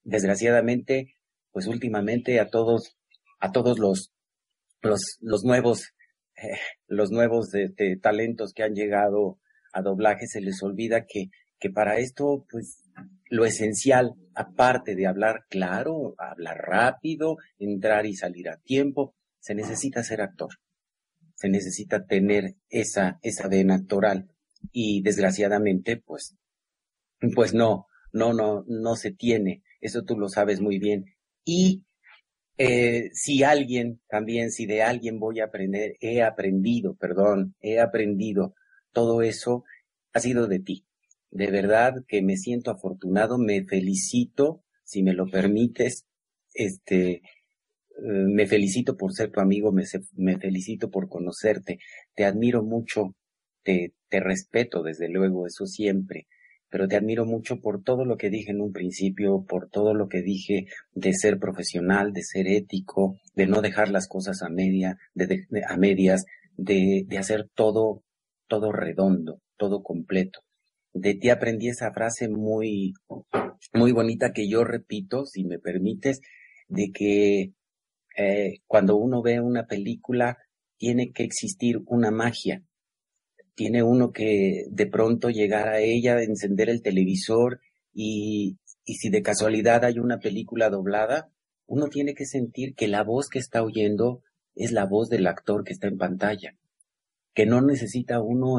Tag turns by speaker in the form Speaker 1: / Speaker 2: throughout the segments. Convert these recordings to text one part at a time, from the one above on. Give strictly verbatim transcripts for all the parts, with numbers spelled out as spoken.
Speaker 1: desgraciadamente, pues últimamente a todos, a todos los, los, los nuevos, eh, los nuevos de, de talentos que han llegado a doblaje se les olvida que, que para esto, pues, lo esencial, aparte de hablar claro, hablar rápido, entrar y salir a tiempo, se necesita ser actor. Se necesita tener esa, esa vena actoral. Y desgraciadamente, pues, pues no, no, no, no se tiene. Eso tú lo sabes muy bien. Y eh, si alguien, también, si de alguien voy a aprender, he aprendido, perdón, he aprendido todo eso, ha sido de ti. De verdad que me siento afortunado, me felicito, si me lo permites, este, eh, me felicito por ser tu amigo, me, me felicito por conocerte, te admiro mucho, te, te respeto desde luego, eso siempre, pero te admiro mucho por todo lo que dije en un principio, por todo lo que dije de ser profesional, de ser ético, de no dejar las cosas a media, de, de, de a medias, de, de hacer todo, todo redondo, todo completo. De ti aprendí esa frase muy, muy bonita que yo repito, si me permites, de que eh, cuando uno ve una película tiene que existir una magia. Tiene uno que de pronto llegar a ella, encender el televisor y, y si de casualidad hay una película doblada, uno tiene que sentir que la voz que está oyendo es la voz del actor que está en pantalla. Que no necesita uno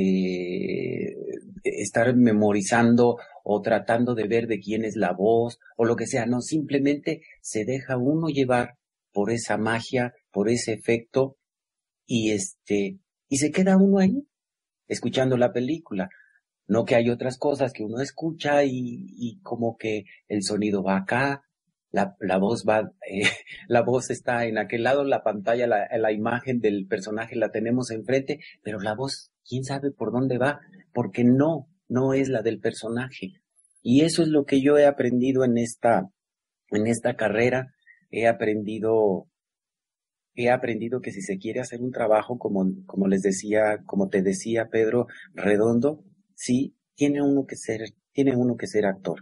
Speaker 1: este estar memorizando o tratando de ver de quién es la voz o lo que sea, no, simplemente se deja uno llevar por esa magia, por ese efecto y este y se queda uno ahí escuchando la película. No que hay otras cosas que uno escucha y, y como que el sonido va acá, la, la voz va, eh, la voz está en aquel lado, la pantalla, la, la imagen del personaje la tenemos enfrente, pero la voz, quién sabe por dónde va, porque no, no es la del personaje. Y eso es lo que yo he aprendido en esta, en esta carrera. He aprendido, he aprendido que si se quiere hacer un trabajo como, como les decía, como te decía Pedro, redondo, sí, tiene uno que ser, tiene uno que ser actor.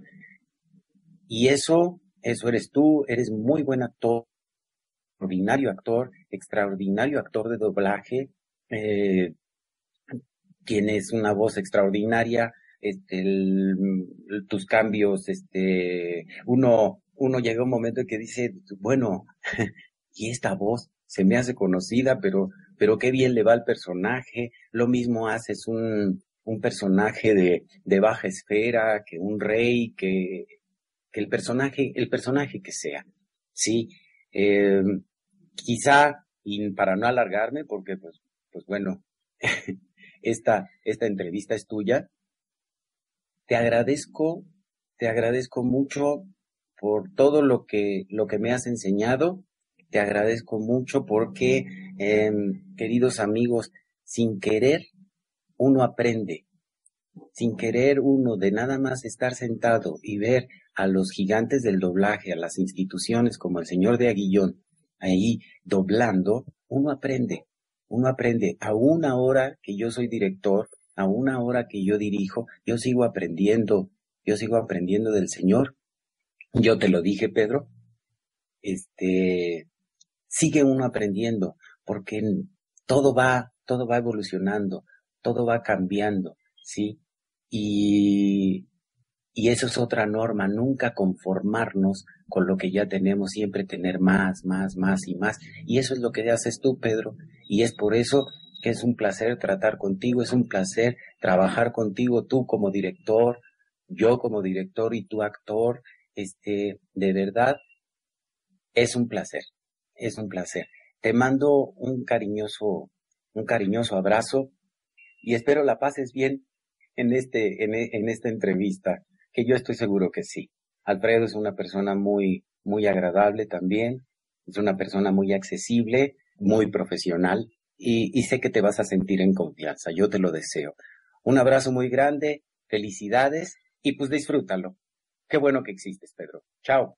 Speaker 1: Y eso, eso eres tú, eres muy buen actor, extraordinario actor, extraordinario actor de doblaje, eh, tienes una voz extraordinaria, este, el, el, tus cambios, este, uno, uno llega a un momento en que dice, bueno, y esta voz se me hace conocida, pero, pero qué bien le va al personaje, lo mismo haces un, un personaje de, de baja esfera, que un rey, que, que el personaje, el personaje que sea, sí, eh, quizá, y para no alargarme, porque pues, pues bueno, esta, esta entrevista es tuya, te agradezco, te agradezco mucho por todo lo que, lo que me has enseñado, te agradezco mucho porque, eh, queridos amigos, sin querer uno aprende, sin querer uno de nada más estar sentado y ver a los gigantes del doblaje, a las instituciones como el señor de Aguillón, ahí doblando, uno aprende, uno aprende. A una hora que yo soy director, a una hora que yo dirijo, yo sigo aprendiendo, yo sigo aprendiendo del señor. Yo te lo dije, Pedro, este, sigue uno aprendiendo, porque todo va, todo va evolucionando, todo va cambiando, ¿sí? Y, y eso es otra norma, nunca conformarnos con lo que ya tenemos, siempre tener más, más, más y más. Y eso es lo que haces tú, Pedro, y es por eso que es un placer tratar contigo, es un placer trabajar contigo, tú como director, yo como director y tú actor, este, de verdad, es un placer, es un placer. Te mando un cariñoso, un cariñoso abrazo y espero la pases bien en este, en, en esta entrevista, que yo estoy seguro que sí. Alfredo es una persona muy, muy agradable también, es una persona muy accesible, muy profesional y, y sé que te vas a sentir en confianza, yo te lo deseo. Un abrazo muy grande, felicidades y pues disfrútalo. Qué bueno que existes, Pedro. Chao.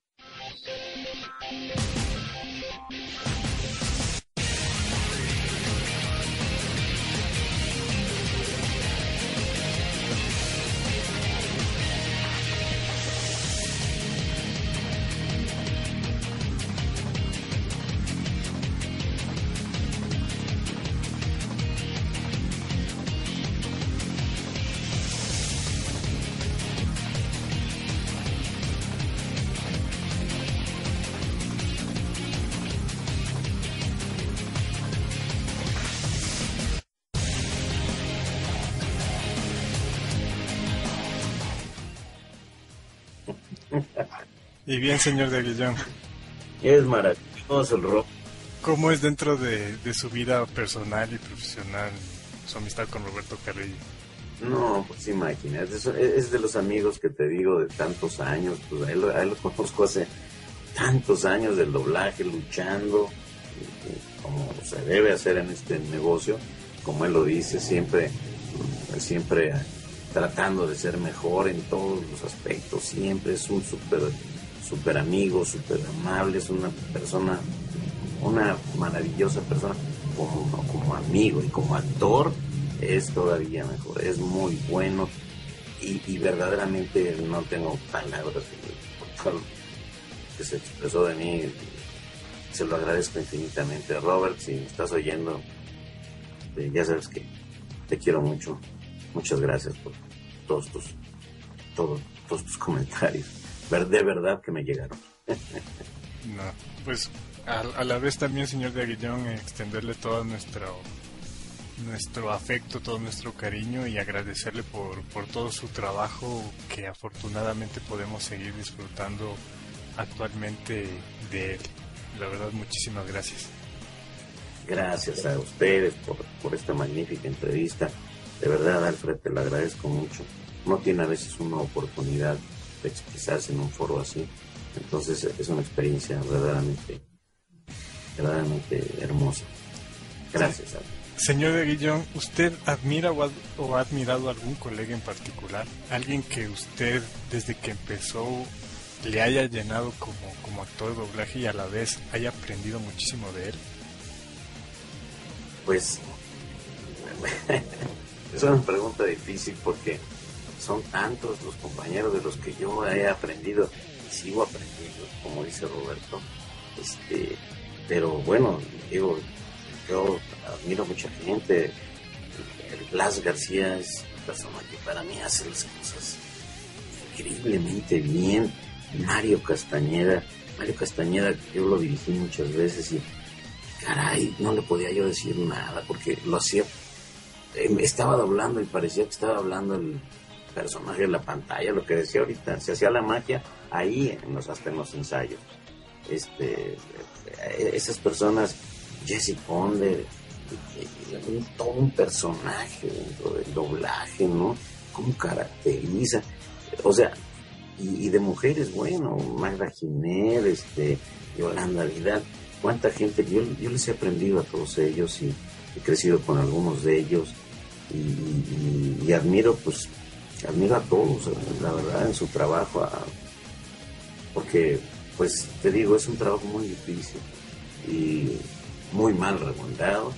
Speaker 2: Y bien, señor de Aguillón.
Speaker 3: Es maravilloso el rock.
Speaker 2: ¿Cómo es dentro de, de su vida personal y profesional su amistad con Roberto Carrillo?
Speaker 3: No, pues imagínate, es, es de los amigos que te digo de tantos años, pues a él, a él lo conozco hace tantos años del doblaje, luchando, como se debe hacer en este negocio, como él lo dice, siempre, siempre tratando de ser mejor en todos los aspectos, siempre es un súper super amigo, súper amable, es una persona, una maravillosa persona, como, como amigo y como actor es todavía mejor, es muy bueno y, y verdaderamente no tengo palabras por todo lo que se expresó de mí, se lo agradezco infinitamente. Robert, si me estás oyendo, eh, ya sabes que te quiero mucho, muchas gracias por todos tus, todos, todos tus comentarios, de verdad que me llegaron.
Speaker 2: No, pues a, a la vez también, señor de Aguillón, extenderle todo nuestro nuestro afecto, todo nuestro cariño y agradecerle por, por todo su trabajo que afortunadamente podemos seguir disfrutando actualmente de él. La verdad, muchísimas gracias.
Speaker 3: Gracias a ustedes por, por esta magnífica entrevista. De verdad, Alfred, te lo agradezco mucho. No tiene a veces una oportunidad de expresarse en un foro así. Entonces es una experiencia verdaderamente, verdaderamente hermosa. Gracias, Alfred.
Speaker 2: Señor de Guillón, ¿usted admira o ha, o ha admirado a algún colega en particular? ¿Alguien que usted, desde que empezó, le haya llenado como, como actor de doblaje y a la vez haya aprendido muchísimo de él?
Speaker 3: Pues, es una pregunta difícil porque son tantos los compañeros de los que yo he aprendido y sigo aprendiendo, como dice Roberto. Este, pero bueno, digo, yo admiro mucha gente. Blas García es una persona que para mí hace las cosas increíblemente bien. Mario Castañeda, Mario Castañeda yo lo dirigí muchas veces y caray, no le podía yo decir nada porque lo hacía, eh, estaba doblando y parecía que estaba hablando el personaje de la pantalla, lo que decía ahorita, se hacía la magia ahí en los, hasta en los ensayos. Este, esas personas, Jesse Ponder, todo un personaje dentro del doblaje, ¿no? Cómo caracteriza, o sea, y, y de mujeres, bueno, Magda Giner, este, Yolanda Vidal, cuánta gente, yo, yo les he aprendido a todos ellos y he crecido con algunos de ellos y, y, y admiro, pues, admiro a todos, la verdad, en su trabajo, a, porque, pues, te digo, es un trabajo muy difícil y muy mal regulado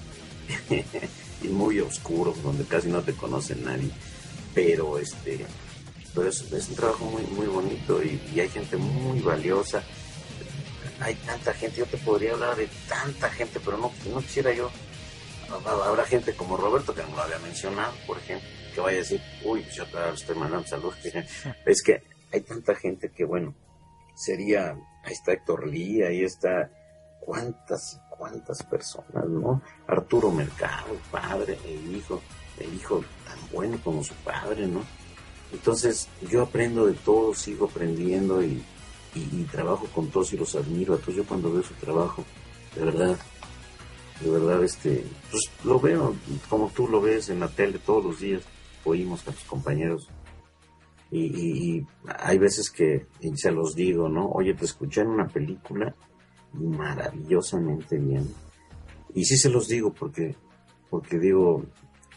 Speaker 3: y muy oscuro, donde casi no te conoce nadie, pero este pero es, es un trabajo muy muy bonito y, y hay gente muy valiosa, hay tanta gente, yo te podría hablar de tanta gente, pero no, no quisiera yo, habrá gente como Roberto que no lo había mencionado, por ejemplo, que vaya a decir, uy, pues yo te estoy mandando saludos, es que hay tanta gente que bueno, sería, ahí está Héctor Lee, ahí está cuántas cuántas personas, ¿no? Arturo Mercado, padre e hijo, el hijo tan bueno como su padre, ¿no? Entonces yo aprendo de todos, sigo aprendiendo y, y, y trabajo con todos y los admiro a todos. Yo cuando veo su trabajo, de verdad, de verdad, este, pues lo veo como tú lo ves en la tele todos los días, oímos a tus compañeros y, y, y hay veces que y se los digo, ¿no? Oye, te escuché en una película y maravillosamente bien. Y sí se los digo porque, porque digo,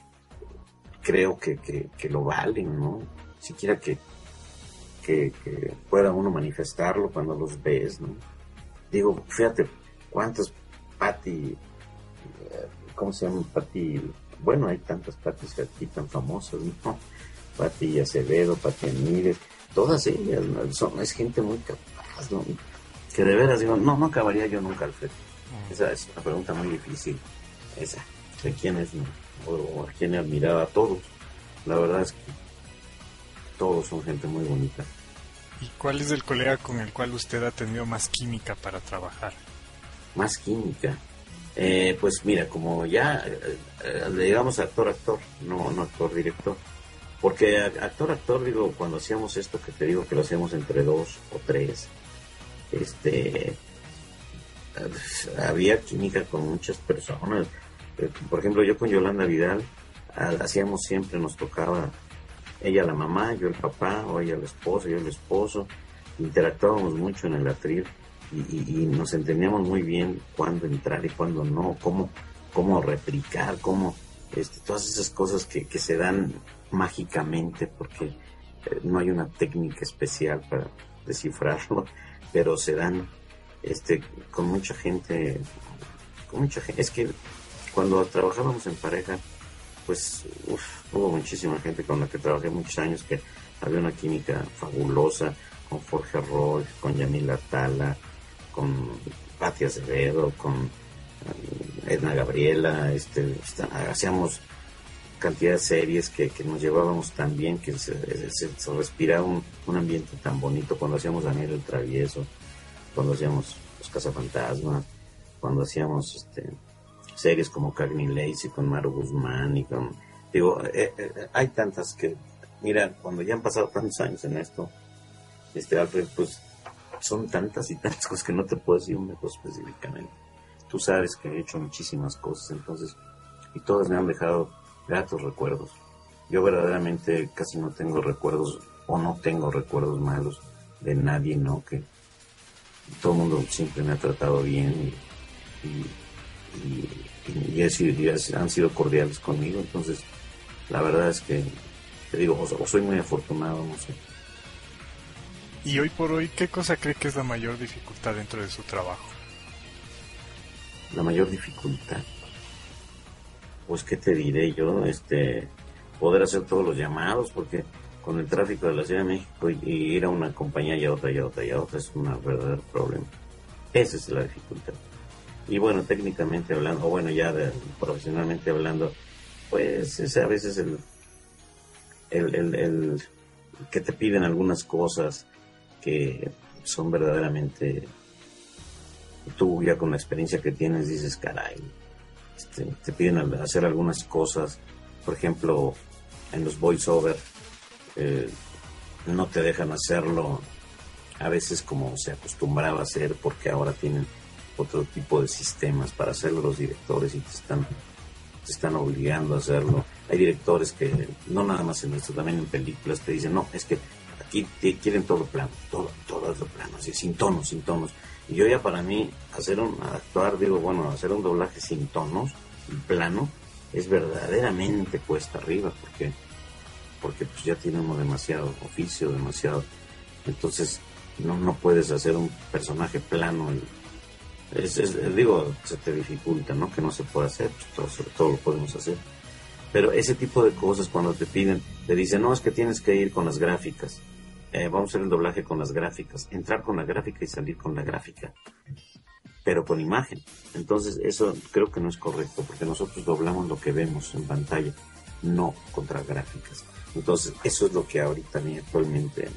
Speaker 3: creo que, que, que lo valen, ¿no? Siquiera que, que, que pueda uno manifestarlo cuando los ves, ¿no? Digo, fíjate, cuántas Pati, ¿cómo se llama? Pati, bueno, hay tantas Patis aquí tan famosas, ¿no? Pati Acevedo, Pati Amírez, todas ellas, ¿no? Son, es gente muy capaz, ¿no? Que de veras digo, no, no acabaría yo nunca, Alfred. Esa es una pregunta muy difícil, esa, de quién es, ¿no? o, o a quién he admirado, a todos. La verdad es que todos son gente muy bonita.
Speaker 2: ¿Y cuál es el colega con el cual usted ha tenido más química para trabajar?
Speaker 3: Más química. Eh, pues mira, como ya, eh, digamos actor-actor, no, no actor-director. Porque actor-actor, digo, cuando hacíamos esto que te digo que lo hacíamos entre dos o tres, este, había química con muchas personas. Por ejemplo, yo con Yolanda Vidal hacíamos siempre, nos tocaba ella la mamá, yo el papá, o ella el esposo, yo el esposo. Interactuábamos mucho en el atril y, y, y nos entendíamos muy bien cuándo entrar y cuándo no, cómo, cómo replicar, cómo, este, todas esas cosas que, que se dan mágicamente, porque eh, no hay una técnica especial para descifrarlo, pero se dan este, con mucha gente, con mucha gente. Es que cuando trabajábamos en pareja, pues uf, hubo muchísima gente con la que trabajé muchos años, que había una química fabulosa, con Jorge Roy, con Yamila Tala, con Patti Acevedo, con Edna Gabriela, este, hacíamos cantidad de series que, que nos llevábamos tan bien, que se, se, se respiraba un, un ambiente tan bonito, cuando hacíamos Daniel el Travieso, cuando hacíamos Los Cazafantasmas, cuando hacíamos este, series como Cagney Lacey con Maru Guzmán y con, digo, eh, eh, hay tantas que, mira, cuando ya han pasado tantos años en esto, este Alfred, pues son tantas y tantas cosas que no te puedo decir un método específicamente. Tú sabes que he hecho muchísimas cosas, entonces, y todas me han dejado gratos recuerdos. Yo verdaderamente casi no tengo recuerdos, o no tengo recuerdos malos de nadie, ¿no? Que todo el mundo siempre me ha tratado bien y, y, y, y, he sido, y han sido cordiales conmigo. Entonces, la verdad es que, te digo, o, o soy muy afortunado, no sé.
Speaker 2: Y hoy por hoy, ¿qué cosa cree que es la mayor dificultad dentro de su trabajo?
Speaker 3: La mayor dificultad, pues qué te diré yo, este, poder hacer todos los llamados, porque con el tráfico de la Ciudad de México y, y ir a una compañía y a otra y a otra y a otra es un verdadero problema. Esa es la dificultad. Y bueno, técnicamente hablando, o bueno, ya de, profesionalmente hablando, pues es a veces el, el, el, el que te piden algunas cosas que son verdaderamente, tú ya con la experiencia que tienes dices, caray, este, te piden hacer algunas cosas, por ejemplo, en los voiceover, eh, no te dejan hacerlo a veces como se acostumbraba a hacer, porque ahora tienen otro tipo de sistemas para hacerlo los directores y te están, te están obligando a hacerlo. Hay directores que, no nada más en esto, también en películas, te dicen, no, es que aquí te quieren todo plano, todo, todo es lo plano, así, sin tonos, sin tonos. Y yo ya para mí, hacer un, actuar, digo, bueno, hacer un doblaje sin tonos, plano, es verdaderamente cuesta arriba, porque, porque pues ya tiene uno demasiado oficio, demasiado, entonces no, no puedes hacer un personaje plano, y es, es, digo, se te dificulta, ¿no? Que no se puede hacer, pues todo, sobre todo lo podemos hacer. Pero ese tipo de cosas cuando te piden, te dicen, no, es que tienes que ir con las gráficas. Eh, vamos a hacer el doblaje con las gráficas, entrar con la gráfica y salir con la gráfica, pero con imagen. Entonces eso creo que no es correcto, porque nosotros doblamos lo que vemos en pantalla, no contra gráficas. Entonces eso es lo que ahorita a mí actualmente,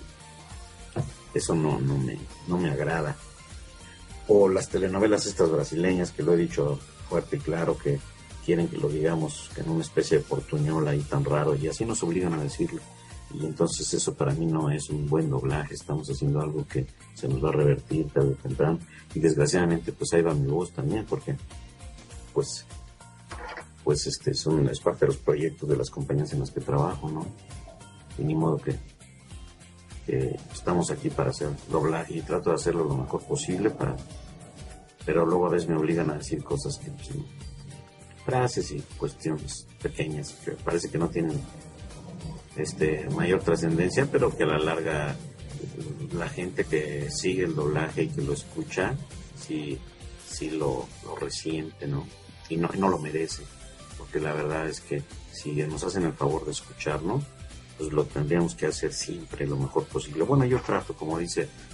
Speaker 3: eso no, no, me, no me agrada. O las telenovelas estas brasileñas, que lo he dicho fuerte y claro, que quieren que lo digamos en una especie de portuñol ahí tan raro, y así nos obligan a decirlo. Y entonces eso para mí no es un buen doblaje, estamos haciendo algo que se nos va a revertir tarde o temprano, y desgraciadamente pues ahí va mi voz también, porque pues pues este son, es parte de los proyectos de las compañías en las que trabajo, ¿no? Y ni modo que, que estamos aquí para hacer doblaje, y trato de hacerlo lo mejor posible, para, pero luego a veces me obligan a decir cosas que pues, frases y cuestiones pequeñas que parece que no tienen este mayor trascendencia, pero que a la larga la gente que sigue el doblaje y que lo escucha sí, sí lo, lo resiente, ¿no? Y no, no lo merece, porque la verdad es que si nos hacen el favor de escucharnos, pues lo tendríamos que hacer siempre lo mejor posible. Bueno, yo trato, como dice